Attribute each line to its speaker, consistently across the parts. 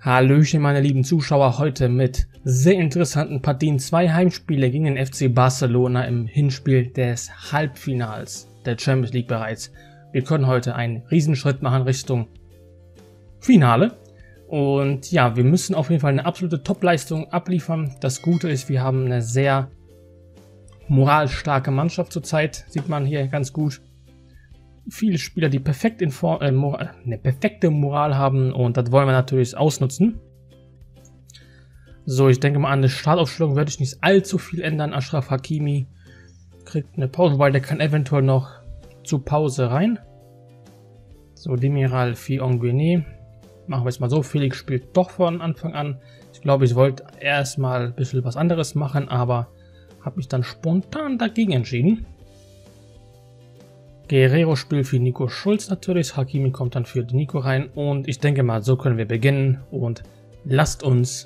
Speaker 1: Hallöchen meine lieben Zuschauer, heute mit sehr interessanten Partien. 2 Heimspiele gegen den FC Barcelona im Hinspiel des Halbfinals der Champions League bereits. Wir können heute einen Riesenschritt machen Richtung Finale. Und ja, wir müssen auf jeden Fall eine absolute Top-Leistung abliefern. Das Gute ist, wir haben eine sehr moralstarke Mannschaft zurzeit, sieht man hier ganz gut. Viele Spieler, die perfekt eine perfekte Moral haben, und das wollen wir natürlich ausnutzen. So, ich denke mal, an der Startaufstellung werde ich nicht allzu viel ändern. Achraf Hakimi kriegt eine Pause, weil der kann eventuell noch zur Pause rein. So, Demiral Fionguene. Machen wir es mal so, Felix spielt doch von Anfang an. Ich glaube, ich wollte erstmal ein bisschen was anderes machen, aber habe mich dann spontan dagegen entschieden. Guerrero spielt für Nico Schulz natürlich, Hakimi kommt dann für Nico rein und ich denke mal, so können wir beginnen und lasst uns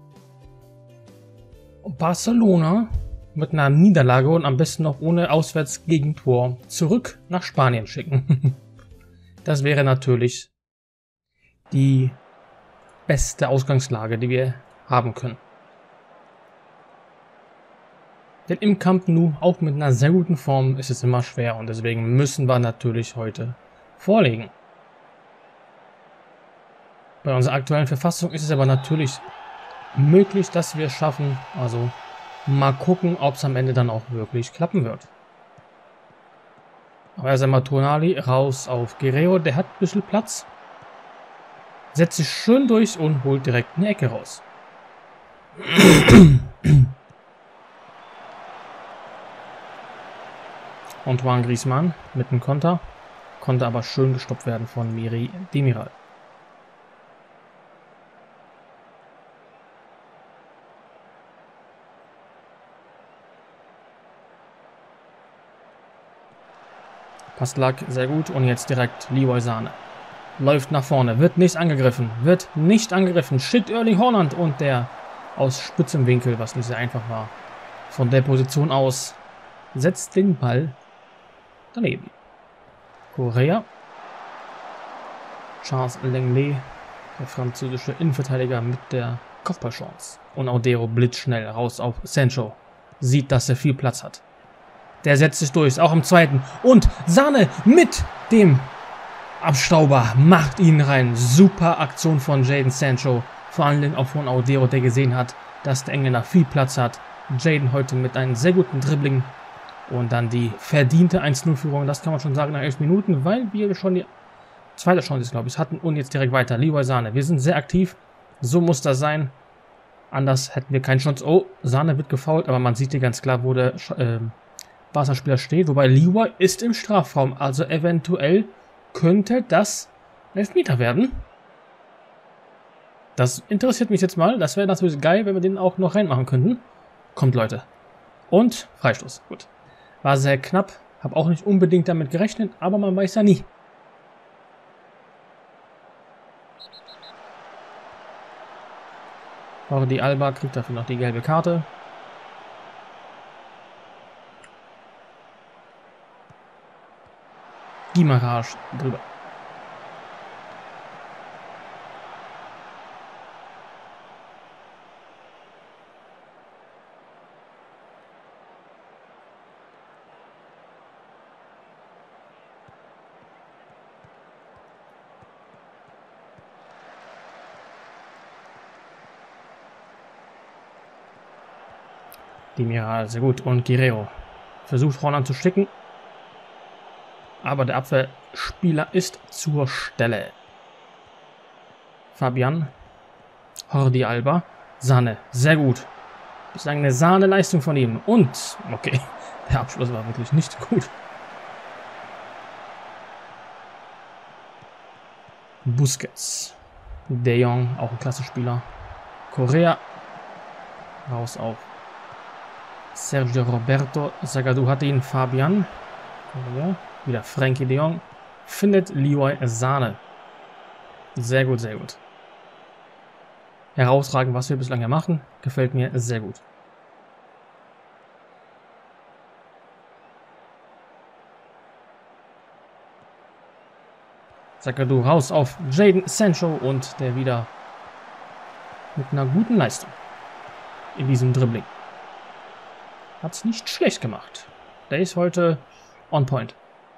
Speaker 1: Barcelona mit einer Niederlage und am besten noch ohne Auswärtsgegentor zurück nach Spanien schicken. Das wäre natürlich die beste Ausgangslage, die wir haben können. Denn im Camp Nou, auch mit einer sehr guten Form, ist es immer schwer und deswegen müssen wir natürlich heute vorlegen. Bei unserer aktuellen Verfassung ist es aber natürlich möglich, dass wir es schaffen. Also mal gucken, ob es am Ende dann auch wirklich klappen wird. Aber erst einmal Tonali raus auf Guerrero, der hat ein bisschen Platz. Setzt sich schön durch und holt direkt eine Ecke raus. Antoine Griezmann mit einem Konter. Konnte aber schön gestoppt werden von Demiral. Pass lag sehr gut und jetzt direkt Leroy Sané. Läuft nach vorne, wird nicht angegriffen. Shit, Erling Haaland und der aus spitzem Winkel, was nicht sehr einfach war. Von der Position aus setzt den Ball daneben. Correa. Charles Lenglet, der französische Innenverteidiger mit der Kopfballchance. Und Audero blitzschnell raus auf Sancho. Sieht, dass er viel Platz hat. Der setzt sich durch, auch im zweiten. Und Sané mit dem Abstauber macht ihn rein. Super Aktion von Jadon Sancho. Vor allem auch von Audero, der gesehen hat, dass der Engländer viel Platz hat. Jadon heute mit einem sehr guten Dribbling. Und dann die verdiente 1-0-Führung, das kann man schon sagen, nach 11 Minuten, weil wir schon die zweite Chance, glaube ich, hatten. Und jetzt direkt weiter. Leroy Sané, wir sind sehr aktiv. So muss das sein. Anders hätten wir keine Chance. Oh, Sané wird gefoult, aber man sieht hier ganz klar, wo der Barca-Spieler steht. Wobei Leroy ist im Strafraum, also eventuell könnte das Elfmeter werden. Das interessiert mich jetzt mal. Das wäre natürlich geil, wenn wir den auch noch reinmachen könnten. Kommt, Leute. Und Freistoß. Gut. War sehr knapp. Habe auch nicht unbedingt damit gerechnet, aber man weiß ja nie. Jordi Alba kriegt dafür noch die gelbe Karte. Guimaraes drüber. Demiral, sehr gut. Und Guerrero versucht Haaland zu sticken. Aber der Abwehrspieler ist zur Stelle. Fabian. Jordi Alba. Sané, sehr gut. Bislang eine Sahne-Leistung von ihm. Und, okay, der Abschluss war wirklich nicht gut. Busquets. De Jong, auch ein klasse Spieler. Correa. Raus auf Sergio Roberto. Zagadou hat ihn. Fabian. Correa. Wieder Frenkie de Jong. Findet Leroy Sané. Sehr gut, sehr gut. Herausragend, was wir bislang hier machen. Gefällt mir sehr gut. Zagadou raus auf Jadon Sancho und der wieder mit einer guten Leistung in diesem Dribbling. Hat es nicht schlecht gemacht. Der ist heute on point.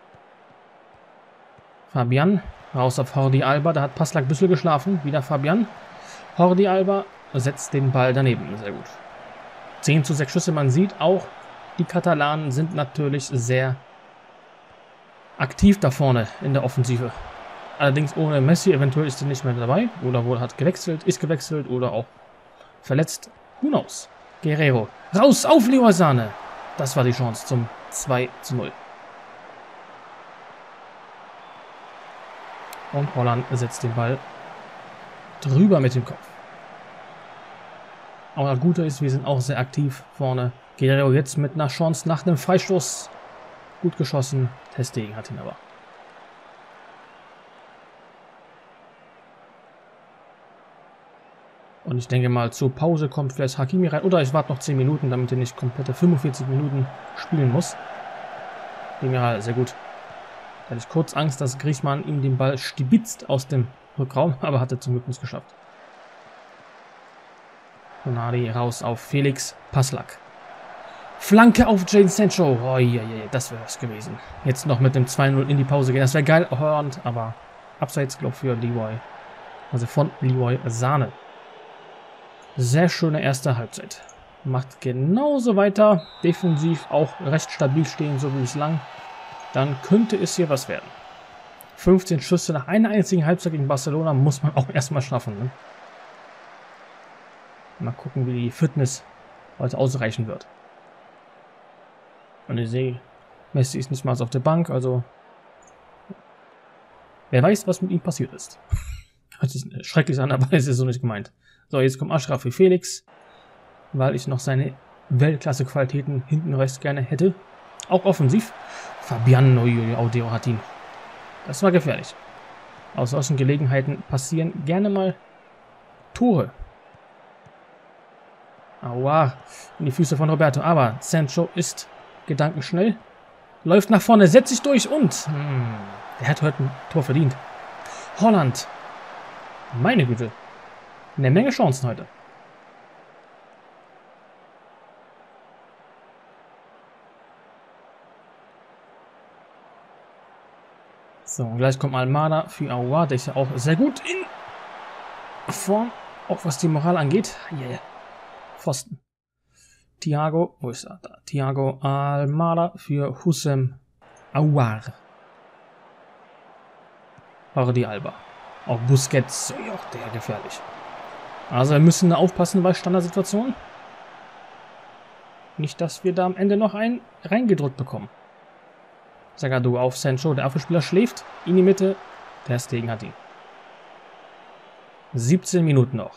Speaker 1: Fabian, raus auf Jordi Alba. Da hat Passlack Büssel geschlafen. Wieder Fabian. Jordi Alba setzt den Ball daneben. Sehr gut. 10:6 Schüsse. Man sieht auch, die Katalanen sind natürlich sehr aktiv da vorne in der Offensive. Allerdings ohne Messi. Eventuell ist er nicht mehr dabei. Oder wohl hat gewechselt, ist gewechselt oder auch verletzt. Who knows? Guerrero. Raus auf Leroy Sané. Das war die Chance zum 2:0. Und Holland setzt den Ball drüber mit dem Kopf. Aber das Gute ist, wir sind auch sehr aktiv vorne. Guerrero jetzt mit einer Chance nach dem Freistoß. Gut geschossen. Ter Stegen hat ihn aber. Und ich denke mal, zur Pause kommt vielleicht Hakimi rein. Oder ich warte noch 10 Minuten, damit er nicht komplette 45 Minuten spielen muss. Demiral, sehr gut. Da hatte ich kurz Angst, dass Griezmann ihm den Ball stibitzt aus dem Rückraum, aber hat er zum Glück nicht geschafft. Konadi raus auf Felix Passlack. Flanke auf Jadon Sancho. Oh, je, das wäre was gewesen. Jetzt noch mit dem 2:0 in die Pause gehen. Das wäre geil, Holland, aber abseits, glaube ich, für Leroy. Also von Leroy Sané. Sehr schöne erste Halbzeit. Macht genauso weiter. Defensiv auch recht stabil stehen, so wie bislang. Dann könnte es hier was werden. 15 Schüsse nach einer einzigen Halbzeit gegen Barcelona muss man auch erstmal schaffen. Ne? Mal gucken, wie die Fitness heute ausreichen wird. Und ich sehe, Messi ist nicht mal auf der Bank, also wer weiß, was mit ihm passiert ist. Das ist schrecklich an, aber es ist so nicht gemeint. So, jetzt kommt Achraf für Felix, weil ich noch seine Weltklasse-Qualitäten hinten rechts gerne hätte. Auch offensiv. Fabian, Audero hat ihn. Das war gefährlich. Aus solchen Gelegenheiten passieren gerne mal Tore. Aua, in die Füße von Roberto. Aber Sancho ist gedankenschnell. Läuft nach vorne, setzt sich durch und er hat heute ein Tor verdient. Holland. Meine Güte. Eine Menge Chancen heute. So, und gleich kommt Almada für Aouar. Der ist ja auch sehr gut in Form, auch was die Moral angeht. Yeah. Pfosten. Thiago, wo ist er? Da. Thiago Almada für Houssem Aouar. Jordi Alba. Auch Busquets, ja, der gefährlich. Also wir müssen da aufpassen bei Standardsituationen. Nicht, dass wir da am Ende noch einen reingedrückt bekommen. Zagadou auf Sancho, der Abwehrspieler schläft. In die Mitte, Ter Stegen hat ihn. 17 Minuten noch.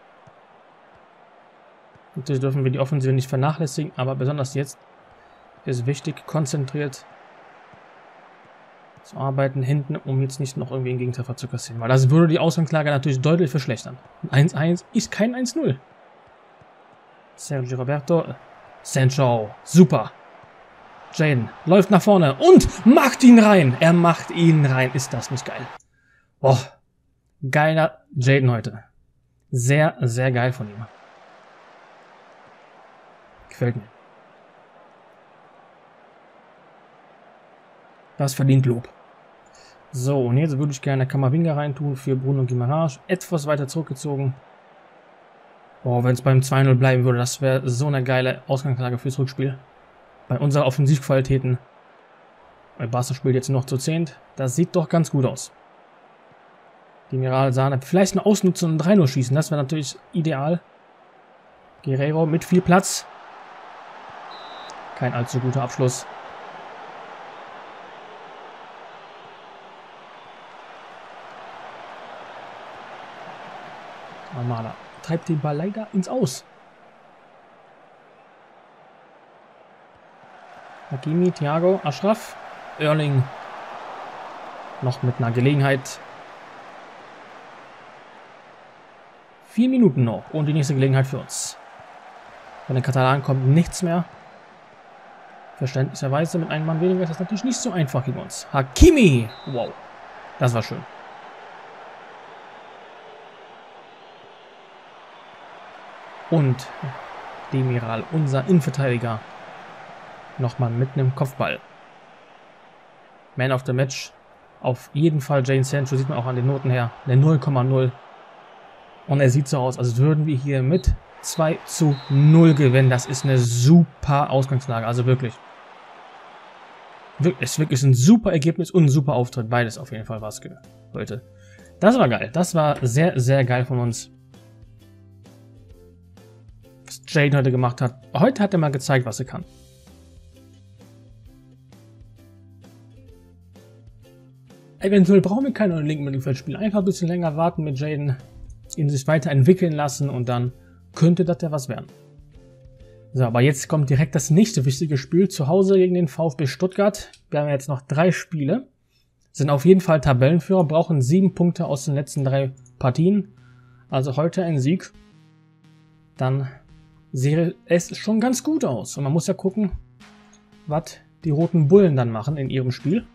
Speaker 1: Natürlich dürfen wir die Offensive nicht vernachlässigen, aber besonders jetzt ist wichtig, konzentriert zu arbeiten hinten, um jetzt nicht noch irgendwie einen Gegentreffer zu kassieren. Weil das würde die Ausgangslage natürlich deutlich verschlechtern. 1:1 ist kein 1:0. Sergio Roberto. Sancho. Super. Jadon läuft nach vorne und macht ihn rein. Er macht ihn rein. Ist das nicht geil? Boah. Geiler Jadon heute. Sehr, sehr geil von ihm. Gefällt mir. Das verdient Lob. So, und jetzt würde ich gerne Camavinga reintun für Bruno Guimaraes. Etwas weiter zurückgezogen. Boah, wenn es beim 2:0 bleiben würde, das wäre so eine geile Ausgangslage fürs Rückspiel. Bei unseren Offensivqualitäten. Weil Barca spielt jetzt noch zu 10. Das sieht doch ganz gut aus. Demiral, Sané, vielleicht noch ausnutzen und 3:0 schießen. Das wäre natürlich ideal. Guerrero mit viel Platz. Kein allzu guter Abschluss. Almada treibt den Ball leider ins Aus. Hakimi, Thiago, Achraf, Erling. Noch mit einer Gelegenheit. 4 Minuten noch und die nächste Gelegenheit für uns. Von den Katalanen kommt nichts mehr. Verständlicherweise mit einem Mann weniger ist das natürlich nicht so einfach gegen uns. Hakimi! Wow, das war schön. Und Demiral, unser Innenverteidiger, nochmal mit einem Kopfball. Man of the Match. Auf jeden Fall Jadon Sancho, sieht man auch an den Noten her. Der 0,0. Und er sieht so aus, als würden wir hier mit 2:0 gewinnen. Das ist eine super Ausgangslage. Also wirklich. Es ist wirklich ein super Ergebnis und ein super Auftritt. Beides auf jeden Fall war es heute. Das war geil. Das war sehr, sehr geil von uns. Was Jadon heute gemacht hat. Heute hat er mal gezeigt, was er kann. Eventuell brauchen wir keinen linken Mittelfeldspieler. Einfach ein bisschen länger warten mit Jadon, ihn sich weiterentwickeln lassen und dann könnte das ja was werden. So, aber jetzt kommt direkt das nächste wichtige Spiel. Zu Hause gegen den VfB Stuttgart. Wir haben jetzt noch 3 Spiele. Sind auf jeden Fall Tabellenführer, brauchen 7 Punkte aus den letzten 3 Partien. Also heute ein Sieg. Dann sähe es schon ganz gut aus. Und man muss ja gucken, was die Roten Bullen dann machen in ihrem Spiel.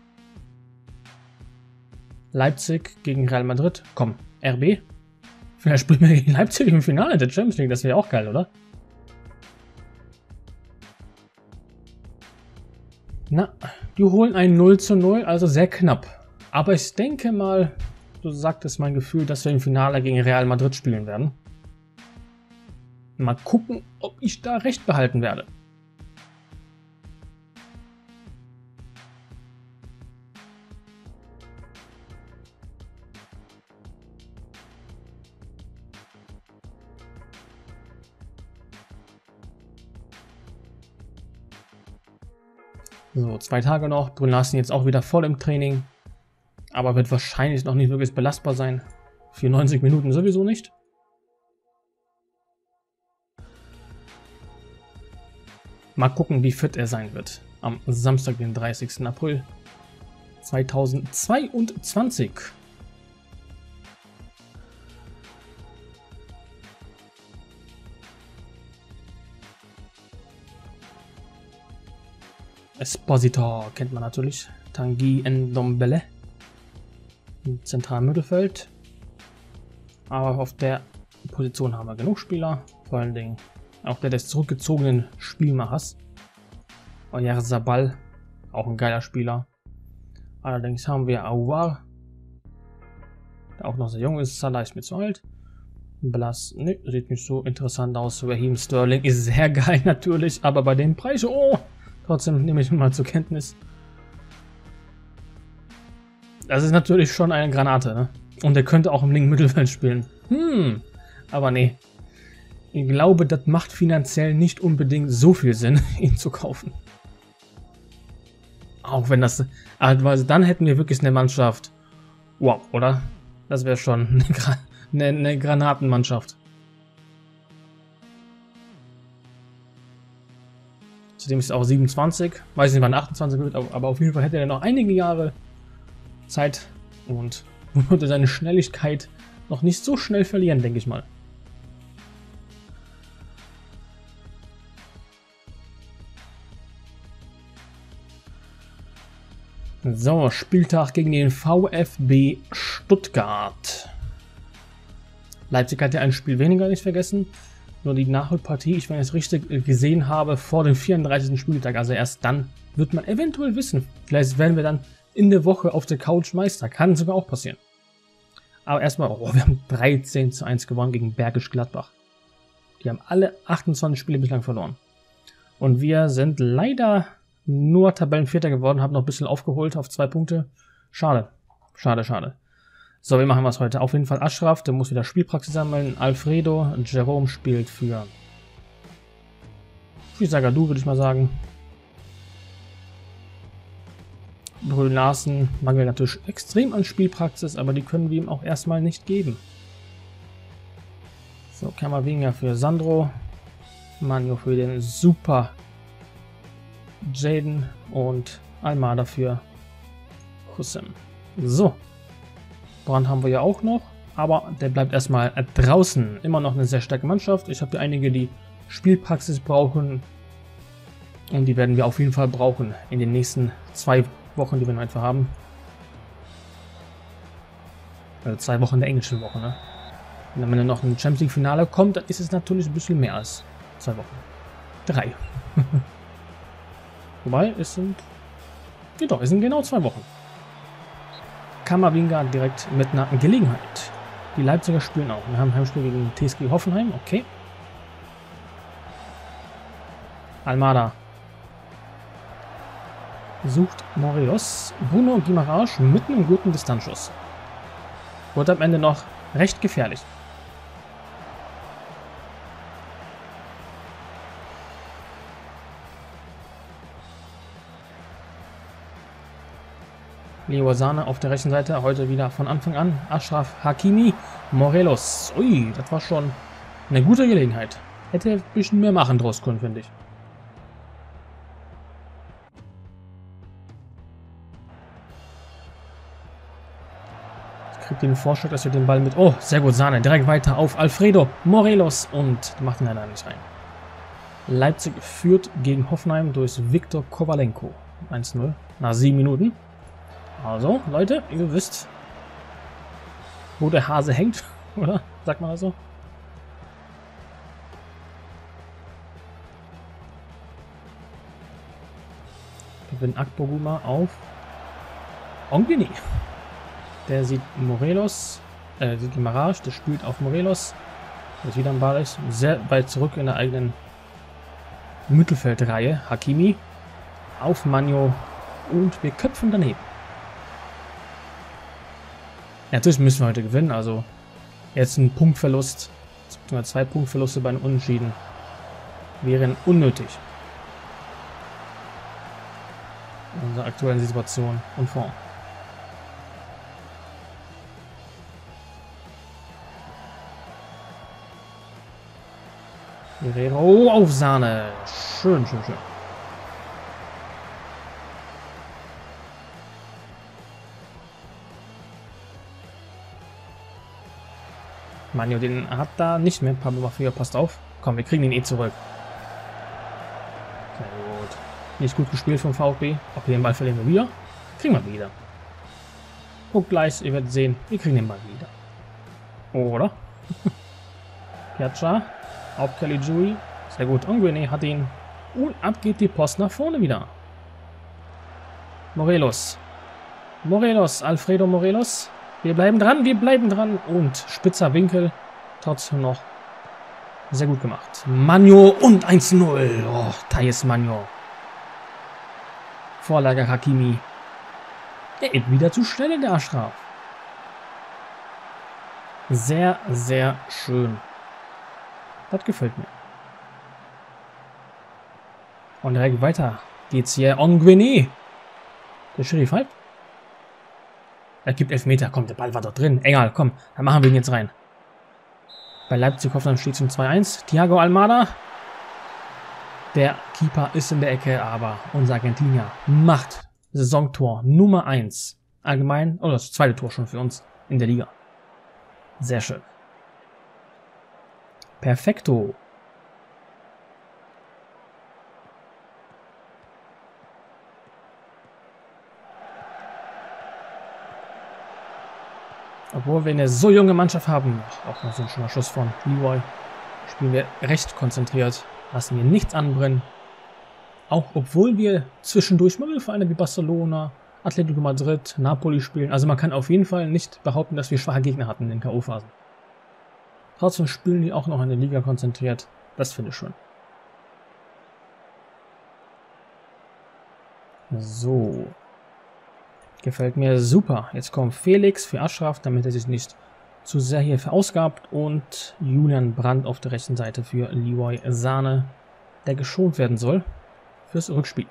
Speaker 1: Leipzig gegen Real Madrid. Komm, RB. Vielleicht spielen wir gegen Leipzig im Finale der Champions League. Das wäre ja auch geil, oder? Na, die holen ein 0:0, also sehr knapp. Aber ich denke mal, so sagt es mein Gefühl, dass wir im Finale gegen Real Madrid spielen werden. Mal gucken, ob ich da recht behalten werde. So, 2 Tage noch. Brünn Larsen jetzt auch wieder voll im Training. Aber wird wahrscheinlich noch nicht wirklich belastbar sein. Für 90 Minuten sowieso nicht. Mal gucken, wie fit er sein wird. Am Samstag, den 30. April 2022. Esposito kennt man natürlich. Tanguy Ndombele im zentralen Mittelfeld. Aber auf der Position haben wir genug Spieler. Vor allen Dingen auch der des zurückgezogenen Spielmachers. Oyarzabal, auch ein geiler Spieler. Allerdings haben wir Aouar, der auch noch sehr jung ist. Salah ist mir zu alt. Blas, ne, sieht nicht so interessant aus. Raheem Sterling ist sehr geil natürlich, aber bei dem Preis, oh, trotzdem nehme ich ihn mal zur Kenntnis. Das ist natürlich schon eine Granate, ne? Und er könnte auch im linken Mittelfeld spielen. Aber nee. Ich glaube, das macht finanziell nicht unbedingt so viel Sinn, ihn zu kaufen. Auch wenn das... Also dann hätten wir wirklich eine Mannschaft... Wow, oder? Das wäre schon eine Granatenmannschaft. Zudem ist er auch 27. Weiß nicht, wann 28 wird, aber auf jeden Fall hätte er noch einige Jahre Zeit und würde seine Schnelligkeit noch nicht so schnell verlieren, denke ich mal. So, Spieltag gegen den VfB Stuttgart. Leipzig hat ja ein Spiel weniger, nicht vergessen. Nur die Nachholpartie, ich wenn ich es richtig gesehen habe, vor dem 34. Spieltag. Also erst dann wird man eventuell wissen. Vielleicht werden wir dann in der Woche auf der Couch Meister. Kann sogar auch passieren. Aber erstmal, oh, wir haben 13:1 gewonnen gegen Bergisch Gladbach. Die haben alle 28 Spiele bislang verloren. Und wir sind leider nur Tabellenvierter geworden, haben noch ein bisschen aufgeholt auf 2 Punkte. Schade. Schade, schade. So, wie machen wir es heute? Auf jeden Fall Ashraf, der muss wieder Spielpraxis sammeln. Alfredo, Jerome spielt für Zagadou, würde ich mal sagen. Brünn Larsen mangelt natürlich extrem an Spielpraxis, aber die können wir ihm auch erstmal nicht geben. So, Camavinga für Sandro. Manjo für den super Jadon und Almada für Hussein. So. Brandt haben wir ja auch noch, aber der bleibt erstmal draußen. Immer noch eine sehr starke Mannschaft. Ich habe hier einige, die Spielpraxis brauchen und die werden wir auf jeden Fall brauchen in den nächsten 2 Wochen, die wir noch einfach haben. Also 2 Wochen der englischen Woche, ne? Und wenn dann noch ein Champions League Finale kommt, dann ist es natürlich ein bisschen mehr als 2 Wochen. 3. Wobei, es sind... Ja doch, es sind genau 2 Wochen. Kamavinga direkt mit einer Gelegenheit. Die Leipziger spielen auch. Wir haben ein Heimspiel gegen TSG Hoffenheim. Okay. Almada. Sucht Morelos. Bruno Guimaraes mit einem guten Distanzschuss. Wurde am Ende noch recht gefährlich. Leroy Sané auf der rechten Seite, heute wieder von Anfang an. Achraf Hakimi, Morelos. Ui, das war schon eine gute Gelegenheit. Hätte ein bisschen mehr machen draus können, finde ich. Ich kriege den Vorschlag, dass wir den Ball mit... Oh, sehr gut, Sané. Direkt weiter auf Alfredo Morelos und macht ihn leider nicht rein. Leipzig führt gegen Hoffenheim durch Viktor Kovalenko. 1-0 nach 7 Minuten. Also, Leute, ihr wisst, wo der Hase hängt, oder? Sagt man das so? Gewinnt Akpoguma auf Onguéné. Der sieht Morelos, sieht Guimaraes, der spielt auf Morelos. Der wieder am Ball ist. Sehr weit zurück in der eigenen Mittelfeldreihe. Hakimi auf Manjo und wir köpfen daneben. Ja, natürlich müssen wir heute gewinnen, also jetzt ein Punktverlust, beziehungsweise 2 Punktverluste bei einem Unentschieden wären unnötig. In unserer aktuellen Situation und Form. Guerrero auf Sané. Schön, schön, schön. Manjo, den hat da nicht mehr. Pablo Maffia, passt auf. Komm, wir kriegen ihn eh zurück. Sehr gut. Nicht gut gespielt vom VfB. Ob wir den Ball verlieren wir wieder? Kriegen wir wieder. Guckt gleich, ihr werdet sehen, wir kriegen den Ball wieder. Oder? Piazza auf Caligiuri. Sehr gut. Onguéné hat ihn. Und ab geht die Post nach vorne wieder. Morelos. Morelos, Alfredo Morelos. Wir bleiben dran und spitzer Winkel, trotzdem noch sehr gut gemacht. Manjo und 1-0. Oh, Thais Manjo. Vorlage Hakimi. Der ist wieder zu schnell in der Achraf. Sehr, sehr schön. Das gefällt mir. Und direkt weiter geht's hier. Onguéné. Der Schiri pfeift. Er gibt Elfmeter. Komm, der Ball war dort drin. Egal, komm, dann machen wir ihn jetzt rein. Bei Leipzig Hoffenheim steht zum 2-1. Thiago Almada. Der Keeper ist in der Ecke, aber unser Argentinier macht Saisontor Nummer 1. Allgemein, oder das 2. Tor schon für uns in der Liga. Sehr schön. Perfekto. Obwohl wir eine so junge Mannschaft haben, auch noch so ein schöner Schuss von Leroy, spielen wir recht konzentriert, lassen wir nichts anbrennen. Auch obwohl wir zwischendurch mal mit Vereinen wie Barcelona, Atletico Madrid, Napoli spielen. Also man kann auf jeden Fall nicht behaupten, dass wir schwache Gegner hatten in den K.O.-Phasen. Trotzdem spielen die auch noch in der Liga konzentriert. Das finde ich schön. So. Gefällt mir super. Jetzt kommt Felix für Achraf, damit er sich nicht zu sehr hier verausgabt. Und Julian Brandt auf der rechten Seite für Leroy Sané, der geschont werden soll fürs Rückspiel.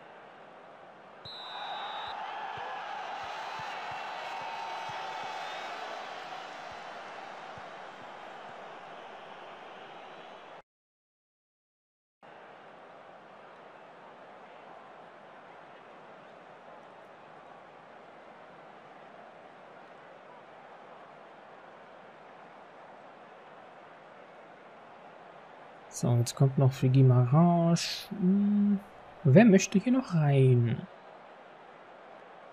Speaker 1: So, jetzt kommt noch für Guimaraes. Wer möchte hier noch rein?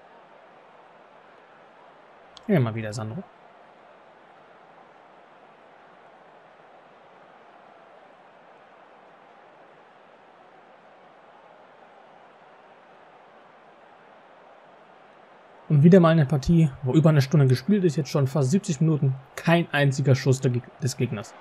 Speaker 1: Ja, mal wieder Sandro. Und wieder mal eine Partie, wo über eine Stunde gespielt ist, jetzt schon fast 70 Minuten, kein einziger Schuss des Gegners.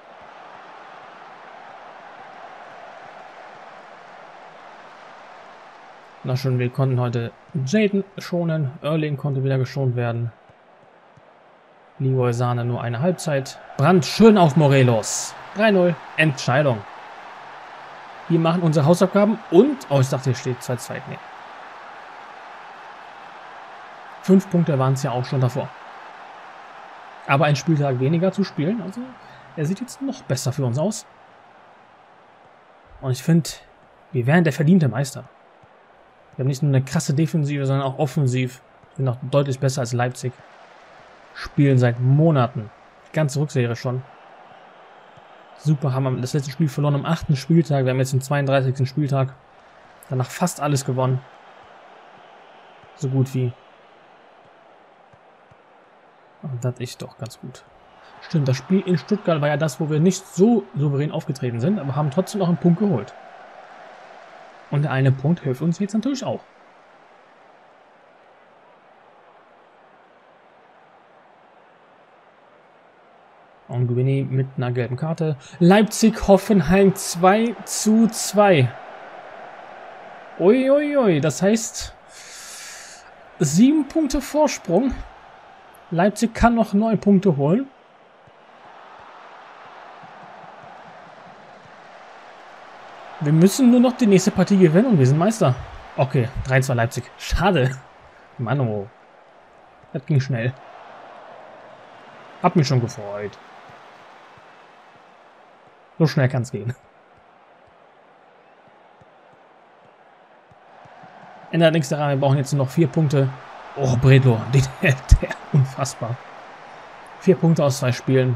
Speaker 1: Na schön, wir konnten heute Jadon schonen, Erling konnte wieder geschont werden. Leroy Sané nur eine Halbzeit. Brandt schön auf Morelos. 3-0, Entscheidung. Wir machen unsere Hausaufgaben und... Oh, ich dachte, hier steht 2-2. Nee. 5 Punkte waren es ja auch schon davor. Aber ein Spieltag weniger zu spielen, also er sieht jetzt noch besser für uns aus. Und ich finde, wir wären der verdiente Meister. Wir haben nicht nur eine krasse Defensive, sondern auch offensiv. Sind noch deutlich besser als Leipzig. Spielen seit Monaten. Die ganze Rückserie schon. Super, haben wir das letzte Spiel verloren am 8. Spieltag. Wir haben jetzt den 32. Spieltag. Danach fast alles gewonnen. So gut wie. Und das ist doch ganz gut. Stimmt, das Spiel in Stuttgart war ja das, wo wir nicht so souverän aufgetreten sind, aber haben trotzdem noch einen Punkt geholt. Und der eine Punkt hilft uns jetzt natürlich auch. Und Guini mit einer gelben Karte. Leipzig-Hoffenheim 2:2. Uiuiui, das heißt 7 Punkte Vorsprung. Leipzig kann noch 9 Punkte holen. Wir müssen nur noch die nächste Partie gewinnen und wir sind Meister. Okay, 3-2 Leipzig. Schade. Mann, oh. Das ging schnell. Hab mich schon gefreut. So schnell kann es gehen. Ändert nichts daran, wir brauchen jetzt nur noch 4 Punkte. Oh, Bredlo, der unfassbar. 4 Punkte aus 2 Spielen.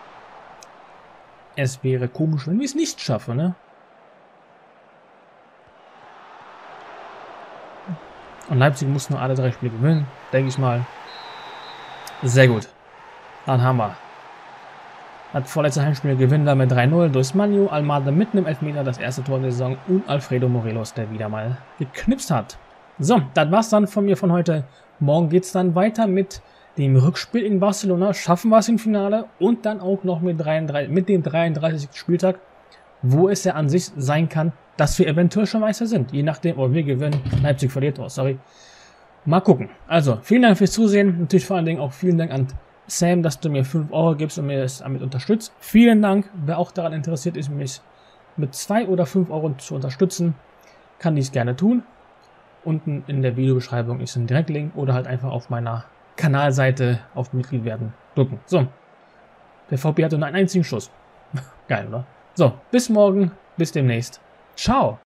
Speaker 1: Es wäre komisch, wenn wir es nicht schaffen, ne? Und Leipzig muss nur alle 3 Spiele gewinnen, denke ich mal. Sehr gut. Dann haben wir. Hat vorletzte Heimspiel gewinnen wir mit 3-0 durch Manu, Almada mit einem Elfmeter das erste Tor der Saison und Alfredo Morelos, der wieder mal geknipst hat. So, das war's dann von mir von heute. Morgen geht's dann weiter mit dem Rückspiel in Barcelona. Schaffen wir es im Finale und dann auch noch mit dem 33. Spieltag, wo es ja an sich sein kann, dass wir eventuell schon Meister sind. Je nachdem, ob wir gewinnen, Leipzig verliert. Oh, sorry. Mal gucken. Also, vielen Dank fürs Zusehen. Natürlich vor allen Dingen auch vielen Dank an Sam, dass du mir 5 Euro gibst und mir das damit unterstützt. Vielen Dank. Wer auch daran interessiert ist, mich mit 2 oder 5 Euro zu unterstützen, kann dies gerne tun. Unten in der Videobeschreibung ist ein Direktlink oder halt einfach auf meiner Kanalseite auf Mitglied werden drücken. So. Der VP hatte nur einen einzigen Schuss. Geil, oder? So, bis morgen. Bis demnächst. Ciao.